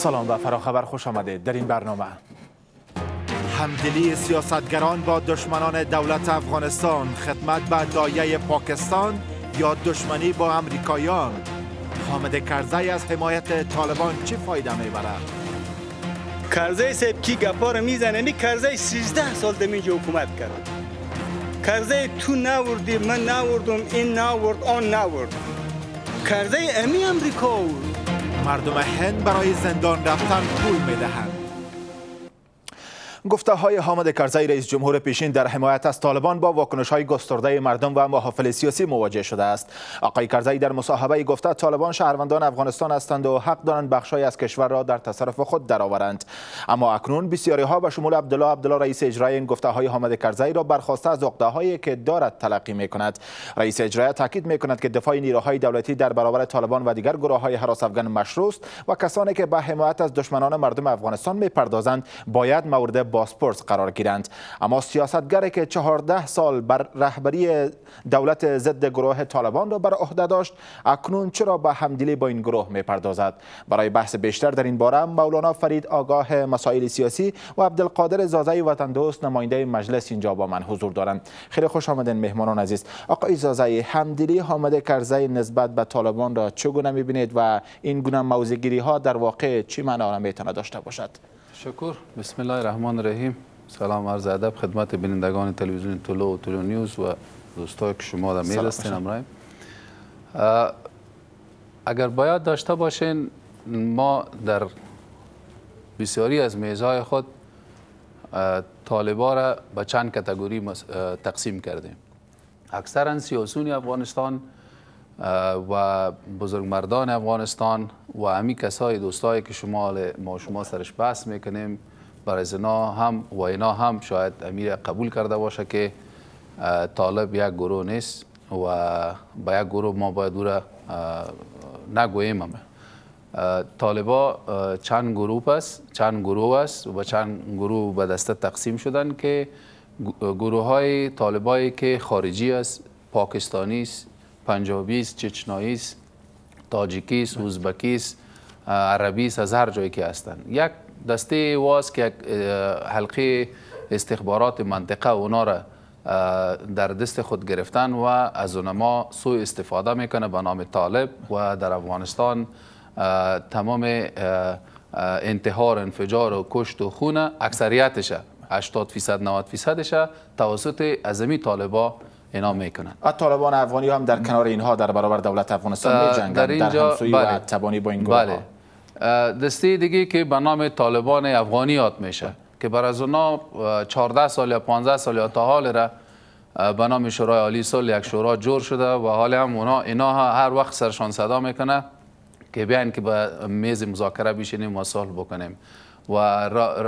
سلام و فراخبر، خوش آمدید. در این برنامه همدلی سیاستگران با دشمنان دولت افغانستان، خدمت به دایه پاکستان یا دشمنی با امریکایان. حامد کرزی از حمایت طالبان چه فایده میبرد؟ کرزی صاحب کی گپا رو میزنه؟ نی کرزی 13 سال دمیجا حکومت کرد. کرزی تو نوردی، من نوردم، این نورد، آن نورد. کرزی امی امریکا بود. مردم هند برای زندان رفتن پول میدهند. گفته های حامد کرزی رئیس جمهور پیشین در حمایت از طالبان با واکنش های گسترده مردم و محافل سیاسی مواجه شده است. آقای کرزی در مصاحبه گفته طالبان شهروندان افغانستان هستند و حق دارند بخشای از کشور را در تصرف خود درآورند. اما اکنون بسیاری ها به شمول عبدالله رئیس اجرایی این گفته های حامد کرزی را برخواسته از عقده هایی که دارد تلقی می کند. رئیس اجرایی تاکید می کند که دفاع نیروهای دولتی در برابر طالبان و دیگر گروه های هراس افغان مشروع است و کسانی که به حمایت از دشمنان مردم افغانستان می پردازند باید مورد بازپرس قرار گیرند. اما سیاستگری که 14 سال بر رهبری دولت ضد گروه طالبان را بر عهده داشت، اکنون چرا به همدلی با این گروه می‌پردازد؟ برای بحث بیشتر در این باره مولانا فرید آگاه مسائل سیاسی و عبدالقادر زازی وطن دوست نماینده مجلس اینجا با من حضور دارند. خیلی خوش آمدین مهمانان عزیز. آقای زازی، همدلی حامد کرزی نسبت به طالبان را چگونه می‌بینید و این گونه موضع‌گیری ها در واقع چه معنا میتونه داشته باشد؟ شکر. بسم الله الرحمن الرحیم. سلام عرض ادب خدمت بینندگان تلویزیون طلوع و طلوع نیوز و دوستایی که شما در میل هستین. امروز اگر باید داشته باشین، ما در بسیاری از میزهای خود طالبا را به چند کاتگوری تقسیم کردیم. اکثرا سیاسیون افغانستان و بزرگمردان افغانستان و همی کسای دوستایی که شما سرش بحث میکنیم، برای اینا هم شاید امیر قبول کرده باشه که طالب یک گروه نیست و با یک گروه ما باید او را نگوییم. طالبا چند گروه است و چند گروه به دسته تقسیم شدن که گروه های طالبایی که خارجی است، پاکستانی است، پنجابی است، چچنایی است، تاجیکی است، ازبکی است، عربی است، از هر جایی که هستند. یک دسته واس که حلقه استخبارات منطقه اونا را در دست خود گرفتن و از اونما سوء استفاده میکنه به نام طالب و در افغانستان تمام انتحار، انفجار و کشت و خون اکثریتش 80% 90% توسط ازمی طالبا اینا میکنن. طالبان افغانی هم در کنار اینها در برابر دولت افغانستان میجنگند در همسویی و تبانی با این گروه ها. دسته دیگه که به نام طالبان افغانی یاد میشه که بر از اونا 14 سال یا 15 سال یا تا حال را به نام شورای عالی صلح یک شورا جور شده و حال هم اینا هر وقت سرشان صدا میکنه که بیان که به میز مذاکره بشینیم و صلح بکنیم و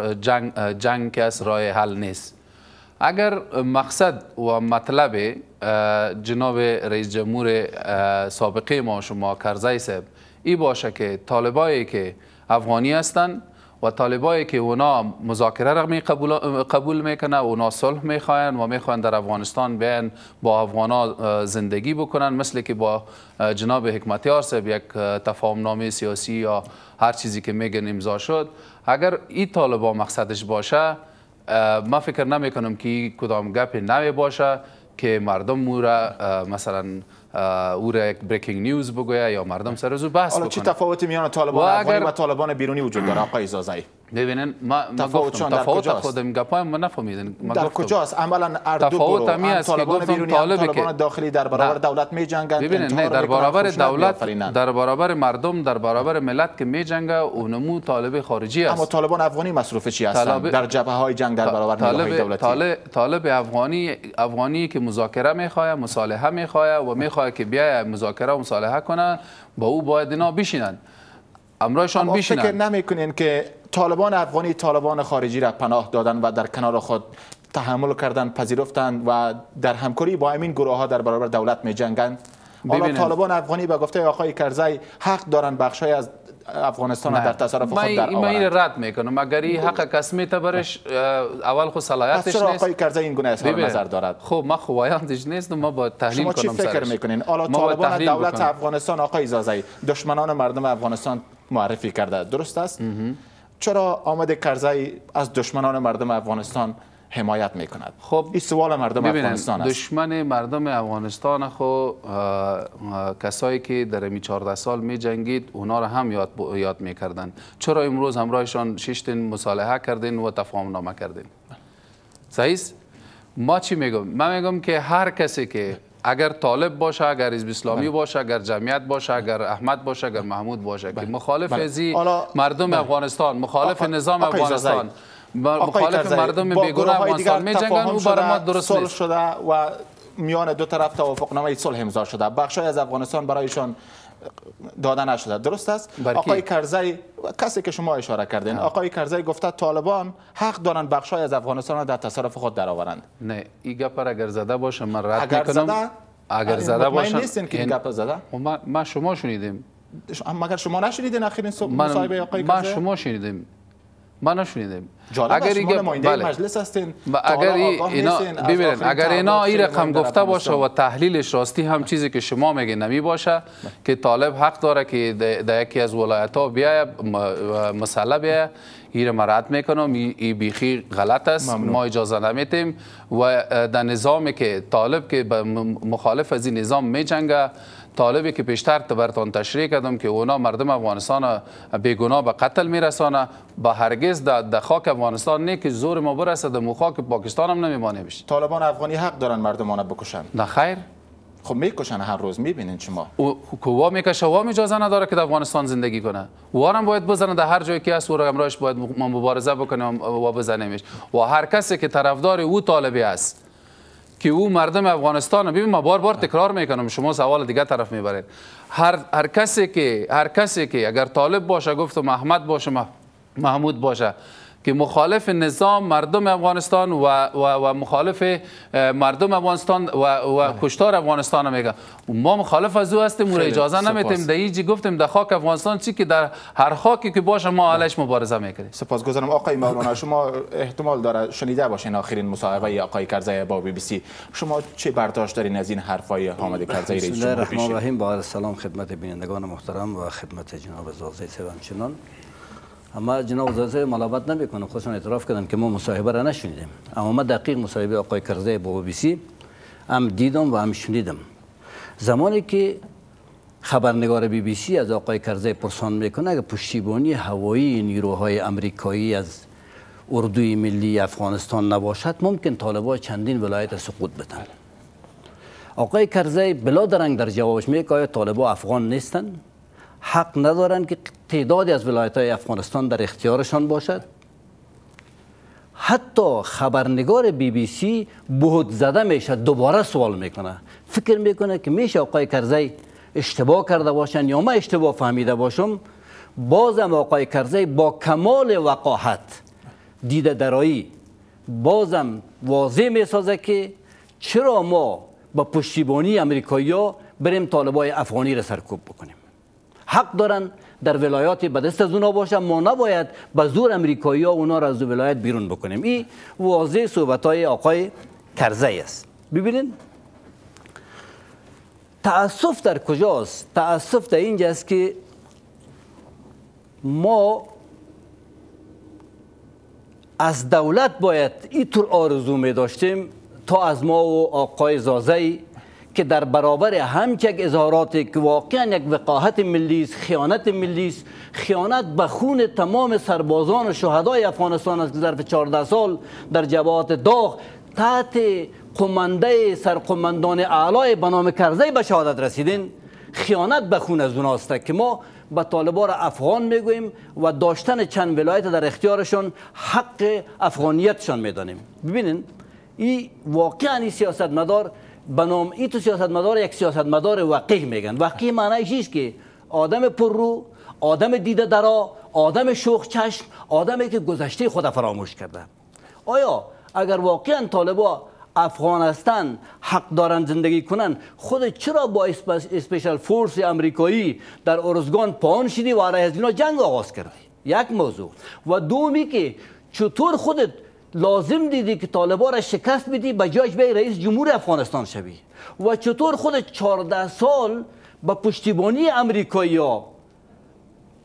جنگ که از راه حل نیست. اگر مقصد و مطلب جناب رئیس جمهور سابقه ما شما کرزی صاحب ای باشه که طالبایی که افغانی هستند و طالبایی که اونا مذاکره را قبول میکنه، اونا صلح میخواین و میخواین در افغانستان بیان با افغانا زندگی بکنن، مثل که با جناب حکمتیار صاحب یک تفاهم نامه سیاسی یا هر چیزی که میگن امضا شد. اگر این طالبا مقصدش باشه، ما فکر نمیکنم که کدام گپ نوی باشه که مردم او را مثلا او را یک بریکینگ نیوز بگویه یا مردم سر از او بحث بکنه. چه تفاوتی میان طالبان افغانی و طالبان بیرونی وجود داره آقای زازی؟ ببینن ما تفاوت خودم گپایم ما نفهمیدن. در کجاست؟ عملا دو گروه هم طالبان بیرونی هم طالبان داخلی در برابر دولت میجنگند. ببینن نه، در برابر دولت، در برابر مردم، در برابر ملت که میجنگه اونمو طالب خارجی است. اما طالبان افغانی مصروف چی هستند در جبهه های جنگ در برابر نیروهای دولتی؟ طالب افغانی که مذاکره میخواد، مصالحه میخواد و میخواد که بیای مذاکره و مصالحه کنه، با او باید اینا بشینن، امرایشان بشینن. فکر نمیکنین که طالبان افغانی طالبان خارجی را پناه دادن و در کنار خود تحمل کردن، پذیرفتند و در همکاری با همین گروه ها در برابر دولت می جنگند؟ حالا طالبان افغانی به گفته آقای کرزی حق دارند بخشای از افغانستان در تصرف خود درآورند. من این رد میکنم. اگر این حق کسمی برش اول خود صلاحیتش نیست. چرا آقای کرزی این گونه اظهار نظر دارد؟ خب ما خوایندش نیست، ما با تحلیل کنم. شما چی فکر میکنین؟ حالا طالبان دولت افغانستان آقای زازی دشمنان مردم افغانستان معرفی کرده، درست است؟ چرا حامد کرزی از دشمنان مردم افغانستان حمایت میکند؟ خب این سوال مردم افغانستان است. دشمن مردم افغانستان خو کسایی که در این 14 سال می جنگید اونا را هم یاد میکردن. چرا امروز همراهشان شیشتین مصالحه کردین و تفاهم نامه کردین؟ صحیح است؟ ما چی میگم؟ من میگم که هر کسی که اگر طالب باشه، اگر حزب اسلامی باشه، اگر جمعیت باشه، اگر احمد باشه، اگر محمود باشه، که مخالف ازی مردم افغانستان، مخالف نظام افغانستان، مخالف مردم بیگناه افغانستان میجنگن، او برای ما درست نیست. شده و میان دو طرف توافقنامه صلح امضا شده، بخشای از افغانستان برایشان داده نشده، درست است؟ آقای کرزی، کسی که شما اشاره کردین، آقای کرزی گفته طالبان حق دارند بخشای از افغانستان را در تصرف خود درآورند. نه، این گپ اگر زده باشه من رد میکنم. اگر زده باشه نیستین که این گپ زده؟ ما شما شنیدیم. مگر شما نشنیدین آخرین مصاحبه آقای کرزی؟ ما شما شنیدیم. ما نشنیدیم. اگر شما نماینده مجلس هستین، اگر اینا ببینید، اگر اینا این رقم گفته باشه و تحلیلش راستی هم چیزی که شما میگین نمی باشه که طالب حق داره که در یکی از ولایت‌ها بیاید مسئله بیاید، این را رد میکنم، این بیخی غلط است. ما اجازه نمیتیم و در نظامی که طالب که مخالف از این نظام میجنگه، طالبی که پیشتر براتون تشریح کردم که اونا مردم افغانستان بیگناه به قتل میرسانه، با هرگز در خاک افغانستان نه که زور ما برسه، در خاک پاکستان هم نمیمانه میشه. طالبان افغانی حق دارن مردمان بکشن؟ نه خیر. خب میکشن هر روز، میبینین شما. وا میکشه، وا اجازه نداره که در افغانستان زندگی کنه. وا هم باید بزنه، در هر جایی که هست او را امروز باید مبارزه بکنه و بزنیمش. و هر کسی که طرفدار او طالبی است که او مردم افغانستان، ببین ما بار بار تکرار میکنم، شما سوال دیگه طرف میبرید. هر کسی که اگر طالب باشه، گفتم احمد باشه، محمود باشه، که مخالف نظام مردم افغانستان و مخالف مردم افغانستان و کشتار افغانستان میگه، ما مخالف از او هستیم و اجازه نمیتیم در اینجا گفتیم در خاک افغانستان چی که در هر خاکی که باشه ما علیش مبارزه میکنیم. سپاسگزارم. آقای مولانا، شما احتمال داره شنیده باشین آخرین مصاحبه آقای کرزی با BBC. شما چه برداشت دارین از این حرفای حامد کرزی رئیس جمهور پیشین؟ بسم الله الرحمن الرحیم. با عرض سلام خدمت بینندگان محترم و خدمت جناب زازی صاحب. همچنان اما جناب زازی ملامت نمیکنم، خودشون اعتراف کردن که ما مصاحبه را نشنیدیم، اما ما دقیق مصاحبه آقای کرزی با BBC هم دیدم و هم شنیدم. زمانی که خبرنگار BBC از آقای کرزی پرسان میکنه اگر پشتیبانی هوایی نیروهای امریکایی از اردوی ملی افغانستان نباشد ممکن طالبان چندین ولایت سقوط بدن. آقای کرزی بلا درنگ در جوابش میگه که طالبان افغان نیستن، حق ندارن که تعدادی از ولایت‌های افغانستان در اختیارشان باشد. حتی خبرنگار BBC بهت زده میشه، دوباره سوال میکنه، فکر میکنه که میشه آقای کرزی اشتباه کرده باشن یا من اشتباه فهمیده باشم. بازم آقای کرزی با کمال وقاحت دیده درایی بازم واضح میسازه که چرا ما با پشتیبانی امریکایی‌ها بریم طالبای افغانی را سرکوب بکنیم. حق دارن در ولایات به دست از اونا باشه، ما نباید به زور امریکایی ها اونا را از ولایت بیرون بکنیم. این واضح صحبت های آقای کرزی است. ببینید تأسف در کجاست؟ تأسف در اینجاست که ما از دولت باید اینطور آرزو می داشتیم تا از ما و آقای زازی که در برابر همچنین اظهاراتی که واقعا یک وقاحت ملی است، خیانت ملی است، خیانت به خون تمام سربازان و شهدای افغانستان است که ظرف 14 سال در جبهات داغ تحت قمانده سرقماندان اعلای به نام کرزی به شهادت رسیدین، خیانت به خون از اوناست که ما به طالبان افغان میگوییم و داشتن چند ولایت در اختیارشان حق افغانیتشان میدانیم. ببینید این واقعا این سیاستمدار به نام این تو سیاستمدار یک سیاستمدار وقیح میگن. وقیح معنی چیست؟ که آدم پررو، آدم دیده درا، آدم شوخ چشم، آدمی که گذشته خود فراموش کرده. آیا اگر واقعا طالبان افغان هستن، حق دارن زندگی کنن، خود چرا با اسپیشال فورس امریکایی در ارزگان پاون شدی و علیه از اینا جنگ آغاز کردی؟ یک موضوع. و دومی که چطور خودت لازم دیدی که طالبان را شکست بدی به جایش به رئیس جمهور افغانستان شوی؟ و چطور خودت 14 سال با پشتیبانی امریکایی ها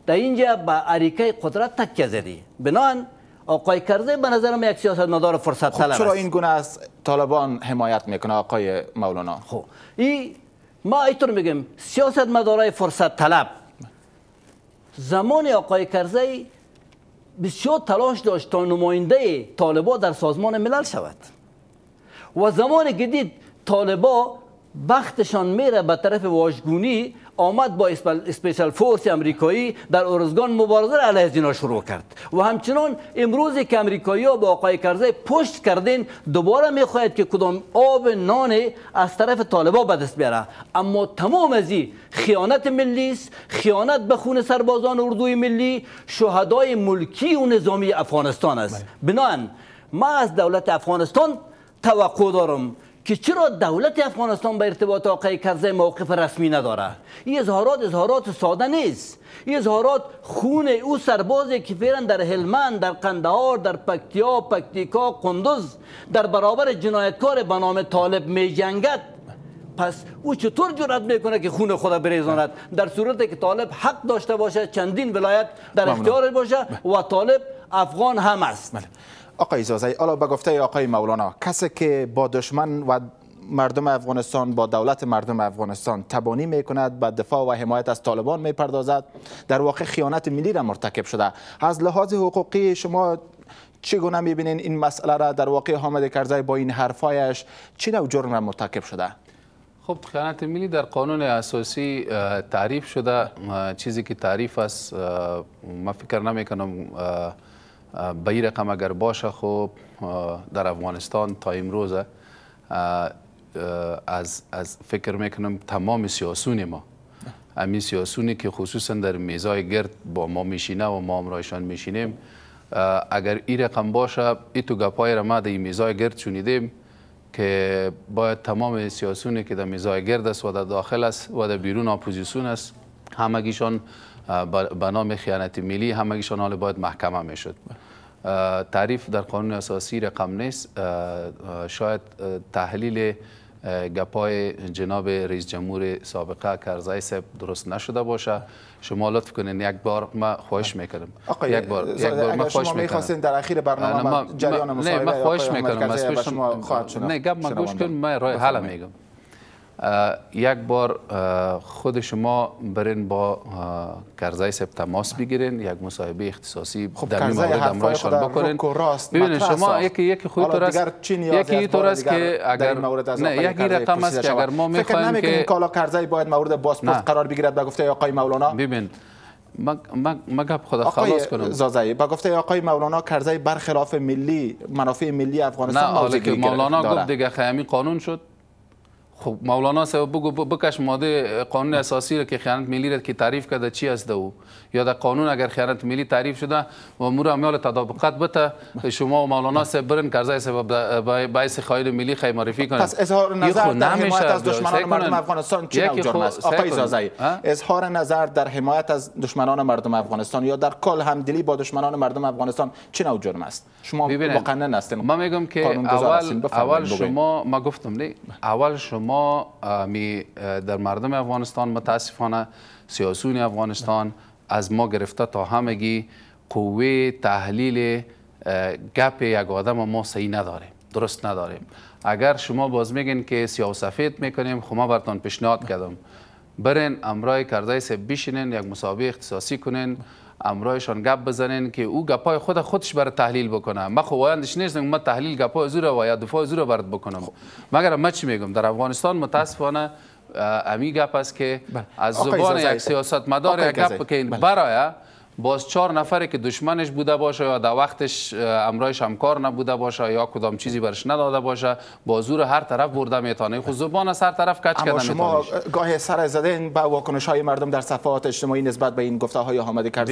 در اینجا به اریکه قدرت تکیه زدی. بنابراین آقای کرزی به نظرم یک سیاستمدار فرصت طلب است. چرا این گونه از طالبان حمایت میکنه آقای مولانا؟ خب ما اینطور میگم سیاستمدارای فرصت طلب زمان آقای کرزی بسیار تلاش داشت تا نماینده طالبا در سازمان ملل شود و زمانی که دید طالبا بختشان میره به طرف واژگونی، آمد با اسپیشال فورس امریکایی در ارزگان مبارزه علیه اینا شروع کرد و همچنان امروزی که امریکایی ها با آقای کرزی پشت کردین دوباره میخواهد که کدام آب نان از طرف طالبا به دست بیاره. اما تمام از این خیانت ملی است، خیانت به خون سربازان اردوی ملی، شهدای ملکی و نظامی افغانستان است. بنابراین ما از دولت افغانستان توقع دارم که چرا دولت افغانستان به ارتباط آقای کرزی موقف رسمی نداره. این اظهارات ساده نیست. این اظهارات خون او سربازی که فعلا در هلمند، در قندهار، در پکتیکا، قندوز در برابر جنایتکار به نام طالب می جنگد. پس او چطور جرأت میکنه که خون خود بریزاند در صورتی که طالب حق داشته باشه چندین ولایت در اختیار باشه و طالب افغان هم است. آقای زازی، حالا به گفته آقای مولانا، کسی که با دشمن و مردم افغانستان، با دولت مردم افغانستان تبانی میکند، به دفاع و حمایت از طالبان میپردازد، در واقع خیانت ملی را مرتکب شده. از لحاظ حقوقی شما چگونه میبینین این مسئله را؟ در واقع حامد کرزی با این حرفایش چه نوع جرم را مرتکب شده؟ خب خیانت ملی در قانون اساسی تعریف شده. چیزی که تعریف است من فکر نمیکنم به این رقم اگر باشه. خب در افغانستان تا امروز از فکر میکنم تمام سیاسون ما، همین سیاسونی که خصوصا در میزای گرد با ما میشینه و ما همراهشان میشینیم، اگر این رقم باشه، این تو گپای را ما در میزای گرد شنیدیم که باید تمام سیاسونی که در میزای گرد است و در داخل است و در بیرون اپوزیسیون است، همگیشان به نام خیانت ملی همگیشان حال باید محکمه میشد. تعریف در قانون اساسی رقم نیست. شاید تحلیل گپای جناب رئیس جمهور سابقه کرزی صاحب درست نشده باشه. شما لطف کنین یک بار ما خواهش میکنم. یک بار ما خواهش میکنم در اخیر برنامه جریان مصاحبه ما خواهش میکنم نه گپ ما گوش کن، من راه حل میگم. یک بار خود شما برین با کرزی صاحب تماس بگیرین، یک مصاحبه اختصاصی در این مورد همراهشان بکنین. ببینید شما یکی خودت راست، یکی تو راست که اگر نه یکی رقم است که اگر ما میخوایم که کالا کرزی باید مورد بازپرس قرار بگیرد به گفته آقای مولانا. ببین ما گپ خود خلاص کنم. زازی به گفته آقای مولانا کرزی برخلاف ملی منافع ملی افغانستان نه، حالا که مولانا گفت دیگه خیمی قانون شد. خب مولانا صاحب بکش ماده قانون اساسی را که خیانت ملی را که تعریف کرده چی است او، یا در قانون اگر خیانت ملی تعریف شده و مورا امیال تطابقات بته شما و مولانا صاحب برن کرزی صاحب باعث خائن ملی خی معرفی کنند. پس اظهار نظر در حمایت از دشمنان مردم افغانستان چه نوع جرم است؟ آقای زازی، اظهار نظر در حمایت از دشمنان مردم افغانستان یا در کل همدلی با دشمنان مردم افغانستان چه نوع جرم است؟ شما مقنن هستین. ما میگم که اول شما ما گفتم نه، اول شما در مردم افغانستان متاسفانه سیاسون افغانستان از ما گرفته تا همگی قوه تحلیل گپ یک آدم ما صحیح نداریم، درست نداریم. اگر شما باز میگین که سیاه و سفید میکنیم، خب ما براتون پیشنهاد کردم برین امرای کرزی صاحب بشینین، یک مصاحبه اختصاصی کنین، امرایشان گپ بزنین که او گپای خودش برای تحلیل بکنه. من خوایندش نیستم من تحلیل گپای زور و یا دفاع زور برات بکنم. مگر من چی میگم در افغانستان متاسفانه امی گپ است که از زبان یک سیاستمدار یک گپ که برای باز 4 نفری که دشمنش بوده باشه یا در وقتش امرایش همکار نبوده باشه یا کدام چیزی برش نداده باشه با زور هر طرف برده میتونه. خود زبان از هر طرف کج کردن. شما گاهی سر زدین با واکنش های مردم در صفحات اجتماعی نسبت به این گفته های حامد کرزی.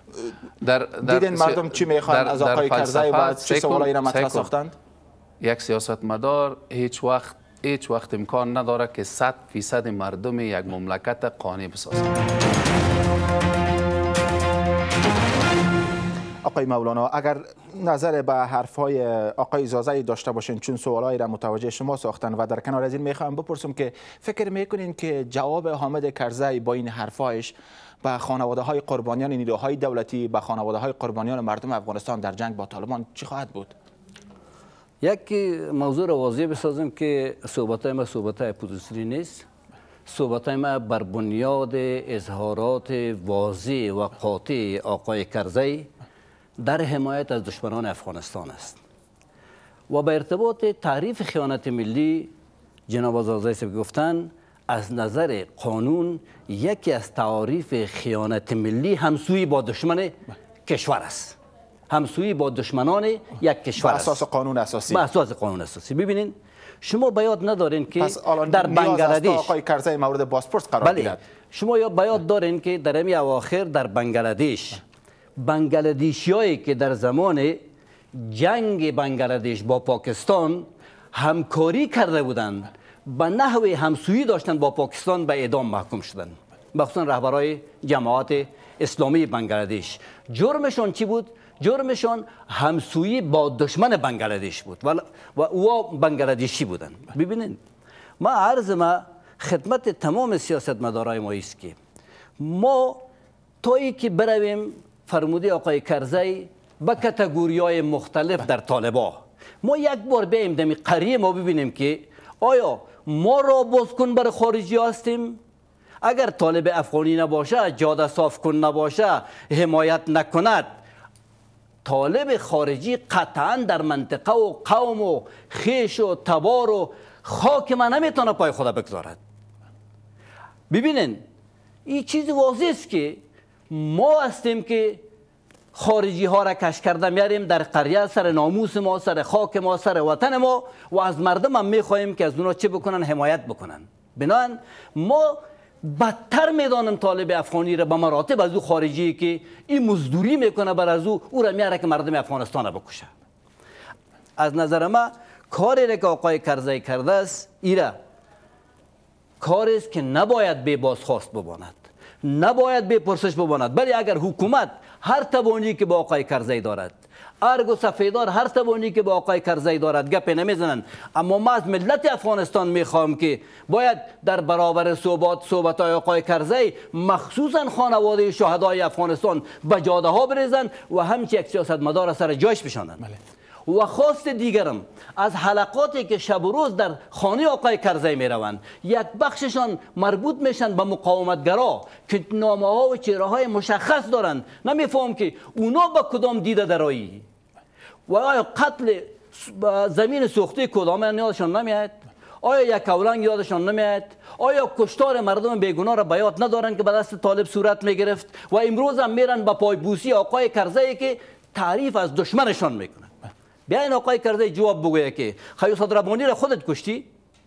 دیدین مردم چی میخوان از آقای کرزی و چه سوالایی را مطرح ساختند؟ یک سیاستمدار هیچ وقت امکان نداره که 100% مردم یک مملکت قانع بسازد. آقای مولانا، اگر نظر به حرفهای آقای زازی داشته باشین، چون سوالایی را متوجه شما ساختن و در کنار از این میخوام بپرسم که فکر میکنین که جواب حامد کرزی با این حرفایش به خانواده های قربانیان نیروهای دولتی، به خانواده های قربانیان مردم افغانستان در جنگ با طالبان چی خواهد بود؟ یک موضوع را واضح بسازم که صحبت‌های ما صحبت‌های پوزیشنی نیست. صحبت‌های ما بر بنیاد اظهارات واضح و قاطع آقای کرزی در حمایت از دشمنان افغانستان است. و به ارتباط تعریف خیانت ملی، جناب زازی صاحب گفتن از نظر قانون یکی از تعاریف خیانت ملی همسویی با دشمن کشور است. همسویی با دشمنان یک کشور است. به اساس قانون اساسی. به اساس قانون اساسی. ببینین شما باید ندارین که در بنگلادش آقای کرزی مورد بازپرس قرار گیرد. شما یا باید دارین که در امی اواخر در بنگلادیشیایی که در زمان جنگ بنگلادش با پاکستان همکاری کرده بودند به نحو همسویی داشتن با پاکستان به اعدام محکوم شدند، مخصوصا رهبرای جماعت اسلامی بنگلادش. جرمشان چی بود؟ جرمشان همسویی با دشمن بنگلادش بود و او بنگلادشی بودند. ببینید ما عرض ما خدمت تمام سیاستمدارای ما است که ما تایی که برویم فرموده آقای کرزی به کاتگوری‌های مختلف در طالبان، ما یک بار بیاییم دمی قریه ما ببینیم که آیا ما را بازکن بر خارجی هستیم؟ اگر طالب افغانی نباشه، جاده صاف کن نباشه، حمایت نکند، طالب خارجی قطعا در منطقه و قوم و خیش و تبار و خاک ما نمیتونه پای خدا بگذارد. ببینین این چیز واضح است که ما هستیم که خارجی ها را کش کرده میاریم در قریه سر ناموس ما، سر خاک ما، سر وطن ما و از مردم هم میخواهیم که از اونا چه بکنن؟ حمایت بکنن. بنابراین ما بدتر میدانم طالب افغانی را به مراتب از او خارجی که این مزدوری میکنه بر از او را میاره که مردم افغانستان را بکشه. از نظر ما کاری را که آقای کرزی کرده است ایره کاری است که نباید بی بازخواست بماند، نباید بی پرسش بماند. ولی اگر حکومت هر توانی که با آقای کرزی دارد، ارگ و سفیدار هر توانی که با آقای کرزی دارد گپ نمیزنن، اما ما از ملت افغانستان میخواهم که باید در برابر صحبت‌های آقای کرزی مخصوصا خانواده شهدای افغانستان به جاده ها بریزن و همچی یک سیاستمدار سر جایش بشانند. و خواست دیگرم از حلقاتی که شب و روز در خانه آقای کرزی می روند، یک بخششان مربوط میشن به مقاومتگرا که نامه ها و چهره های مشخص دارند. نمیفهم که اونا با کدام دیده درایی و آیا قتل زمین سوخته کدام یادشان نمیاد؟ آیا یک اولنگ یادشان نمیاد؟ آیا کشتار مردم بیگناه را به یاد ندارن که به دست طالب صورت میگرفت و امروز هم میرن با پایبوسی آقای کرزی که تعریف از دشمنشان میکنه؟ بیاین آقای کرزی جواب بگویه که خیوص ربانی را خودت کشتی؟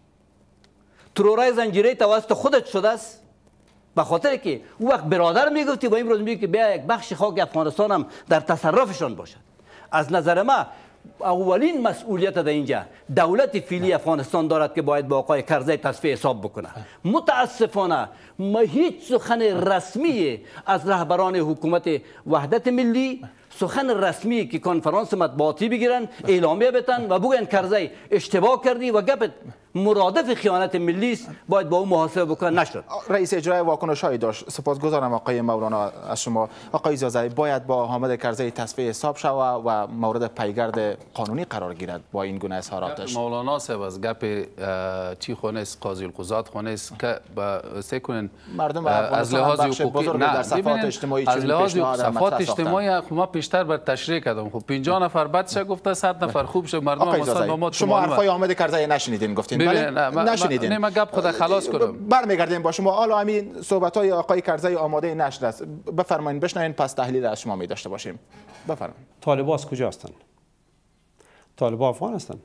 ترورای زنجیره توسط خودت شده است؟ به خاطر که او وقت برادر میگفتی و امروز میگی که بیا یک بخش خاک افغانستان هم در تصرفشان باشد. از نظر ما اولین مسئولیت در اینجا دولت فعلی افغانستان دارد که باید با آقای کرزی تصفیه حساب بکنه. متاسفانه ما هیچ سخن رسمی از رهبران حکومت وحدت ملی، سخن رسمی که کنفرانس مطبوعاتی بگیرن، اعلامیه بتن و بگن کرزی اشتباه کردی و گپت مرادف خیانت ملی است، باید با او محاسبه بکنه، نشد. رئیس اجرای واکنش هایی داشت. سپاسگزارم آقای مولانا از شما. آقای زازی، باید با حامد کرزی تصفیه حساب شود و مورد پیگرد قانونی قرار گیرد با این گونه اظهاراتش. مولانا صاحب از گپ چی خونه است، قاضی القضات خونه است که سیکنن مردم از لحاظ حقوقی در صفات اجتماعی، از لحاظ صفات اجتماعی ما پیشتر بر تشریح کردم. خب 50 نفر بدش گفته 100 نفر خوب شه. مردم مسلمانات شما حرفای حامد کرزی نشنیدین، گفتین نشنیدین. نه، من گپ خود خلاص کنم. برمیگردیم با شما. حالا همین صحبت‌های آقای کرزی آماده نشر است. بفرمایید بشنوین، پس تحلیل از شما می داشته باشیم. بفرمایید. طالبان از کجا هستند؟ طالبان افغان هستند.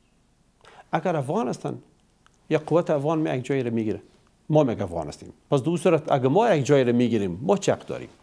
اگر افغان هستند، یک قوت افغان می یک جایی را میگیره. ما میگه افغان هستیم. پس دو صورت اگر ما یک جایی را میگیریم، ما چه حق داریم؟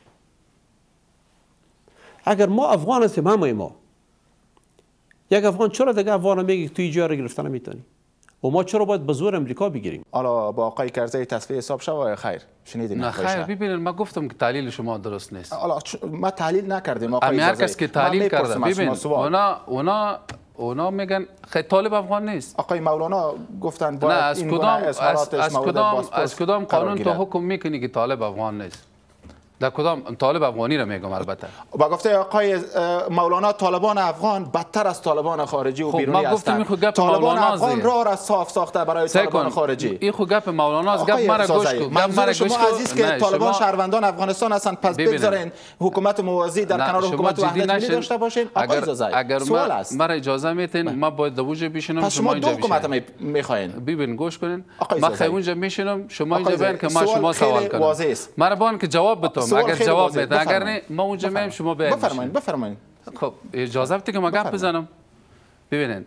اگر ما افغان هستیم، همه ما یک افغان چرا دیگه افغان میگه توی جای را گرفتن نمیتونی؟ و ما چرا باید به زور امریکا بگیریم؟ حالا با آقای کرزی تصفیه حساب شد خیر شنیدین؟ نه خیر ببینید من گفتم که تحلیل شما درست نیست. حالا ما تحلیل نکردیم آقای هر کس که تحلیل کرده ببین اونا میگن خیلی طالب افغان نیست. آقای مولانا گفتن باید این گونه اظهاراتش از کدام قانون تو حکم میکنی که طالب افغان نیست؟ در کدام طالب افغانی را میگم البته. با گفته آقای مولانا طالبان افغان بدتر از طالبان خارجی و بیرونی هستند. طالبان افغان را صاف ساخته برای طالبان خارجی. این خود گپ مولانا است. گپ مرا گوش کن. منظور شما عزیز که طالبان شهروندان افغانستان هستند پس بگذارین حکومت موازی در کنار حکومت وحدت ملی داشته باشین. آقای زازای اگر مرا اجازه میتین ما باید دوجه بشینم پس شما دو حکومت میخواین. ببین گوش کنین. ما خیونجا میشینم شما اینجا بین که ما شما سوال کنم. مرا بان که جواب بدم. اگر جواب بده اگر نه ما اونجا میایم شما بیاین. بفرمایید. خب اجازه بدید که ما گپ بزنم. ببینید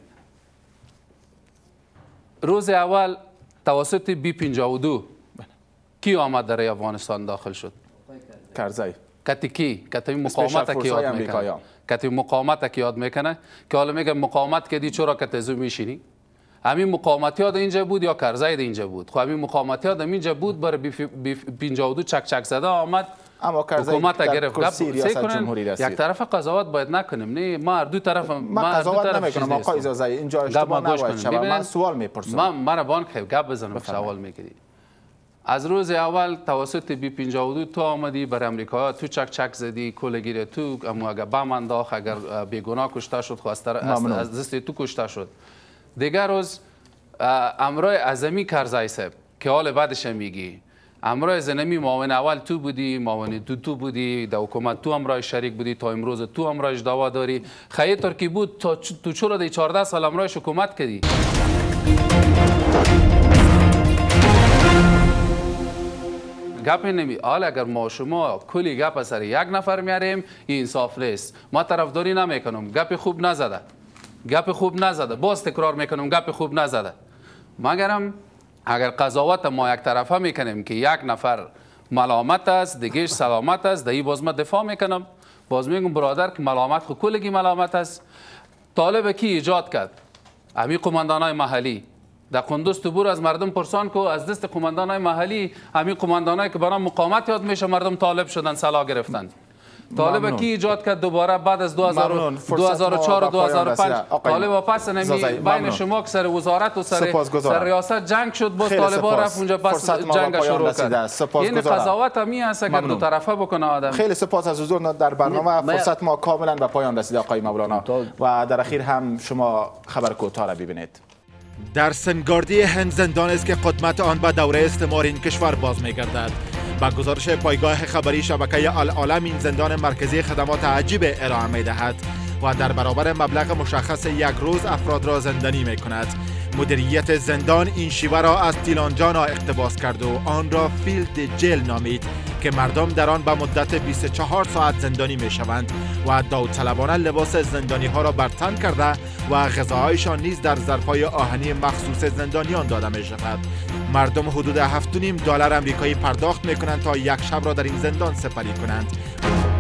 روز اول توسط بی 52 کی آمد در افغانستان داخل شد؟ کرزی. کتی مقاومت که یاد میکنه. کتی مقاومت که یاد میکنه که حالا میگه مقاومت کردی چرا کتزو میشینی؟ همین مقاومتی ها اینجا بود یا کرزی اینجا بود؟ خب همین مقاومتی ها اینجا بود برای بی 52 چک زده آمد. اما حکومت گرفت ریاست جمهوری رسید. یک طرف قضاوت باید نکنیم. نه ما هر دو طرف ما قضاوت نمیکنم آقای زازایی اینجا اشتباه نباید شود. من سوال میپرسم. من بان که گپ بزنم سوال میکنی. از روز اول توسط بی 52 تو آمدی بر امریکا تو چک زدی کلگیری تو اگر بم انداخت اگر بیگناه کشته شد خواست از دست تو کشته شد. دیگر روز امرای اعظمی کرزی صاحب که حال بعدش میگی امرای زنمی معاون اول تو بودی، معاون تو بودی، در حکومت تو امرای شریک بودی، تا امروز تو امرایش دعوا داری. خیلی ترکی بود تو چرا دی 14 سال امرایش حکومت کردی؟ گپ نمی حالا اگر ما شما کلی گپ سر یک نفر میاریم این انصاف نیست. ما طرفداری نمیکنم. گپ خوب نزده. باز تکرار میکنم گپ خوب نزده. مگرم اگر قضاوت ما یک طرفه میکنیم که یک نفر ملامت است دیگهش سلامت است دهی باز ما دفاع میکنم. باز میگم برادر که ملامت خود کلگی ملامت است. طالب کی ایجاد کرد؟ همین قماندانای محلی. در قندوز تو بور از مردم پرسان کو از دست قماندانای محلی همین قماندانایی که برام مقاومت یاد میشه مردم طالب شدن سلاح گرفتن. طالب کی ایجاد کرد دوباره بعد از 2004 و 2005 طالب واپس نمی بین شما که سر وزارت و سر ریاست جنگ شد باز طالبا رفت اونجا پس جنگ شروع کرد. این قضاوت همی است اگر دو طرفه بکنه آدم. خیلی سپاس از حضور در برنامه. فرصت ما کاملا به پایان رسید آقای مولانا و در اخیر هم شما خبر کوتاه را ببینید. در سنگاردی هند زندان است که قدمت آن به دوره استعمار این کشور باز می‌گردد. با گزارش پایگاه خبری شبکه العالم این زندان مرکزی خدمات عجیب ارائه می‌دهد و در برابر مبلغ مشخص یک روز افراد را زندانی می‌کند. مدیریت زندان این شیوه را از تیلانجانا اقتباس کرد و آن را فیلد جیل نامید که مردم در آن به مدت 24 ساعت زندانی می‌شوند و داوطلبانه لباس زندانی ها را بر تن کرده و غذاهایشان نیز در ظرف‌های آهنی مخصوص زندانیان داده می‌شود. مردم حدود $7.5 آمریکایی پرداخت می‌کنند تا یک شب را در این زندان سپری کنند.